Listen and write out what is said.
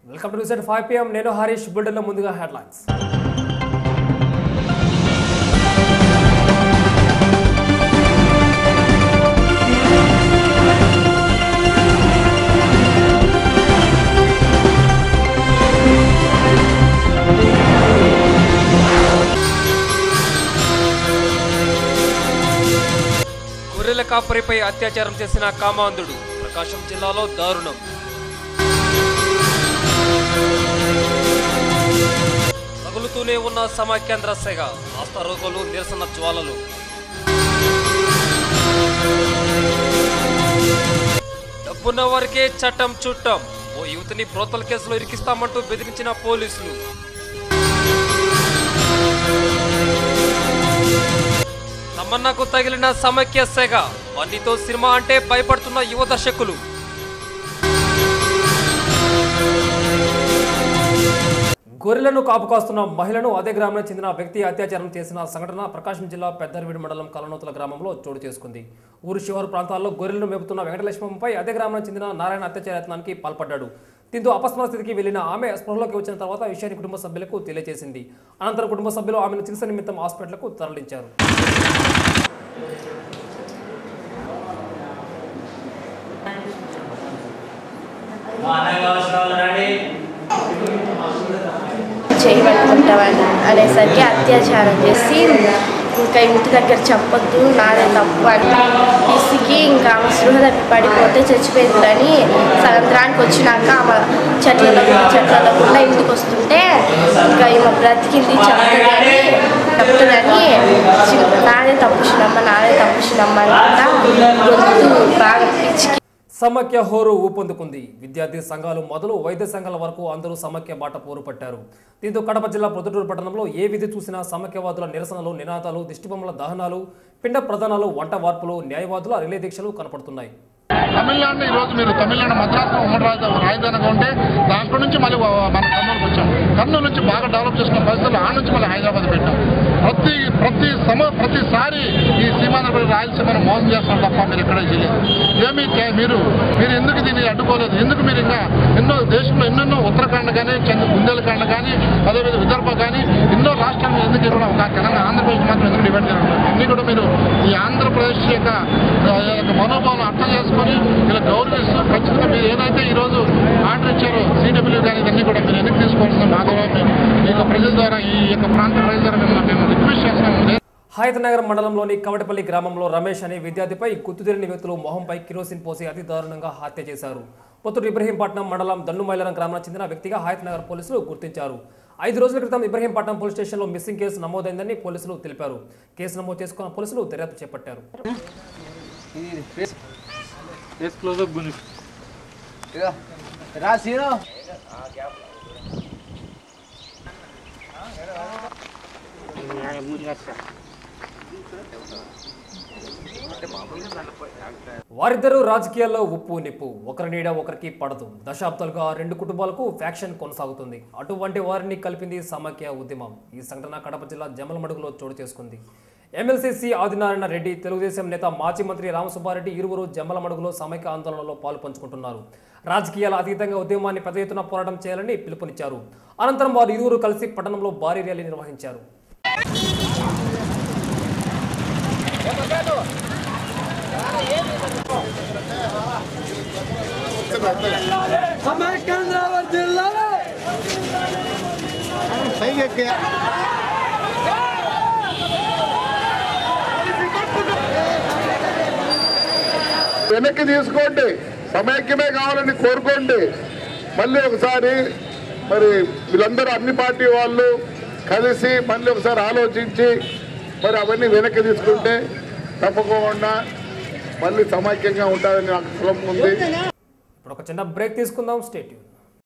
Welcome to news at 5 PM. నేను హరీష్. బులెటిన్లో ముందుగా హెడ్లైన్స్. గొర్రెల కాపరిపై అత్యాచారం చేసిన కామాంధుడు. ప్రకాశం జిల్లాలో దారుణం. తగులుతూనే ఉన్న సమాఖ్యాంధ్ర సెగ. రాస్తారోకోలు, నిరసన జ్వాలలు. డబ్బున్న వారికే చట్టం చుట్టం. ఓ యువతిని బ్రోతల్ కేసులో ఇరికిస్తామంటూ బెదిరించిన పోలీసులు. తమన్నాకు తగిలిన సమైక్య సెగ. వన్నీతో సినిమా అంటే భయపడుతున్న యువ దర్శకులు. గొర్రెలను కాపుకాస్తున్న మహిళను అదే గ్రామానికి చెందిన వ్యక్తి అత్యాచారం చేసిన సంఘటన ప్రకాశం జిల్లా పెద్దరవీడి మండలం కలనూతల గ్రామంలో చోటు చేసుకుంది. ఊరు శివారు ప్రాంతాల్లో గొర్రెలను మేపుతున్న వెంకటలక్ష్మమ్మపై అదే గ్రామానికి చెందిన నారాయణ అత్యాచారానికి పాల్పడ్డాడు. దీంతో అపస్మర స్థితికి వెళ్లిన ఆమె స్పృహలోకి వచ్చిన తర్వాత విషయాన్ని కుటుంబ సభ్యులకు తెలియజేసింది. అనంతరం కుటుంబ సభ్యులు ఆమెను చికిత్స నిమిత్తం హాస్పిటల్కు తరలించారు. చేయబట్టుకుంటామని అనేసరికి అత్యాచారం చేసి ఇంకా ఇంటి దగ్గర చెప్పొద్దు నాదే తప్పు అని ఇసికి ఇంకా ఆమె స్పృహ తప్పి పడిపోతే చచ్చిపోయిందని సాయంత్రానికి వచ్చినాక ఆమె చెట్లలో కూడా ఇంటికి వస్తుంటే ఇంకా ఈమె బ్రతికింది చెప్తుందని నాదే తప్పుచినమ్మ అనుకుంటా గొంతు బాగా పిచ్చికి. సమైక్య హోరు ఊపందుకుంది. విద్యార్థి సంఘాలు మొదలు వైద్య సంఘాల వరకు అందరూ సమైక్య బాట పోరు పట్టారు. దీంతో కడప జిల్లా ప్రొద్దుటూరు పట్టణంలో ఏ విధి చూసినా సమైక్యవాదుల నిరసనలు, నినాదాలు, దిష్టిబొమ్మల దహనాలు, పిండ ప్రదానాలు, వంట వార్పులు, న్యాయవాదుల రిలే దీక్షలు కనపడుతున్నాయి. తమిళనాడుని ఈరోజు మీరు తమిళనాడు మద్రాసు ఉమ్మడి రాజధానిగా ఉంటే దాంట్లో నుంచి మళ్ళీ మన కర్నూలుకి వచ్చాం. కర్నూలు నుంచి బాగా డెవలప్ చేసుకున్న పరిస్థితులు ఆ నుంచి మళ్ళీ హైదరాబాద్ పెట్టాం. ప్రతిసారి ఈ సీమాంధ్ర రాయలసీమను మోసం చేస్తాం తప్ప మీరు ఎక్కడ చేయలేదు. ఏమీ మీరు ఎందుకు దీన్ని అడ్డుకోలేదు? ఎందుకు మీరు ఇంకా దేశంలో ఎన్నెన్నో ఉత్తరాఖండ్ కానీ, బుందేల్ఖండ్ కానీ, అదేవిధంగా విదర్భ కానీ ఎన్నో రాష్ట్రాలను ఎందుకు ఇవ్వడం? ఒక తెలంగాణ ఆంధ్రప్రదేశ్ మాత్రం ఎందుకు డివైడ్ చేయడం? అన్నీ కూడా మీరు ఈ ఆంధ్రప్రదేశ్ యొక్క మనోభావాలను అర్థం చేసుకొని ఇలా గౌరవిస్తూ ఖచ్చితంగా మీరు ఏదైతే ఈరోజు ఆర్డర్ ఇచ్చారో CW కానీ ఇవన్నీ కూడా మీరు ఎందుకు తీసుకోవాల్సిన మా ద్వారా ఈ యొక్క ప్రజల ద్వారా, ఈ యొక్క ప్రాంత ప్రజల ద్వారా మేము రిక్వెస్ట్ చేస్తున్నాము. హయతనగర్ మండలంలోని కవటపల్లి గ్రామంలో రమేష్ అనే విద్యార్థిపై గుర్తుతెరిని వ్యక్తులు మొహంపై కిరోసిన్ పోసి అతి దారుణంగా హత్య చేశారు. పొత్తూరు ఇబ్రహీంపట్నం మండలం దండుమైలరం గ్రామానికి చెందిన వ్యక్తిగా హయతనగర్ పోలీసులు గుర్తించారు. 5 రోజుల క్రితం ఇబ్రహీంపట్నం పోలీస్ స్టేషన్లో మిస్సింగ్ కేసు నమోదైందని పోలీసులు తెలిపారు. కేసు నమోదు చేసుకున్న పోలీసులు దర్యాప్తు చేపట్టారు. వారిద్దరూ రాజకీయాల్లో ఉప్పు నిప్పు, ఒకరి నీడ ఒకరికి పడదు. దశాబ్దాలుగా 2 కుటుంబాలకు ఫ్యాక్షన్ కొనసాగుతుంది. అటువంటి వారిని కలిపింది సమైక్య ఉద్యమం. ఈ సంఘటన కడప జిల్లా జమ్మలమడుగులో చోటు చేసుకుంది. MLCC ఆదినారాయణ రెడ్డి, తెలుగుదేశం నేత మాజీ మంత్రి రామసుబ్బారెడ్డి ఇరువురు జమ్మలమడుగులో సమైక్య ఆందోళనలో పాలు పంచుకుంటున్నారు. రాజకీయాల అతీతంగా ఉద్యమాన్ని పెద్ద ఎత్తున పోరాటం చేయాలని పిలుపునిచ్చారు. అనంతరం వారు ఇరువురు కలిసి పట్టణంలో భారీ ర్యాలీ నిర్వహించారు. వెనక్కి తీసుకోండి, సమైక్యమే కావాలని కోరుకోండి. మళ్ళీ ఒకసారి మరి వీళ్ళందరూ అన్ని పార్టీ వాళ్ళు కలిసి మళ్ళీ ఒకసారి ఆలోచించి మరి అవన్నీ వెనక్కి తీసుకుంటే తప్పకుండా మళ్ళీ సమైక్యంగా ఉంటుందని నాకు సులభం ఉంది. ఇప్పుడు ఒక చిన్న బ్రేక్ తీసుకుందాం. Stay tune.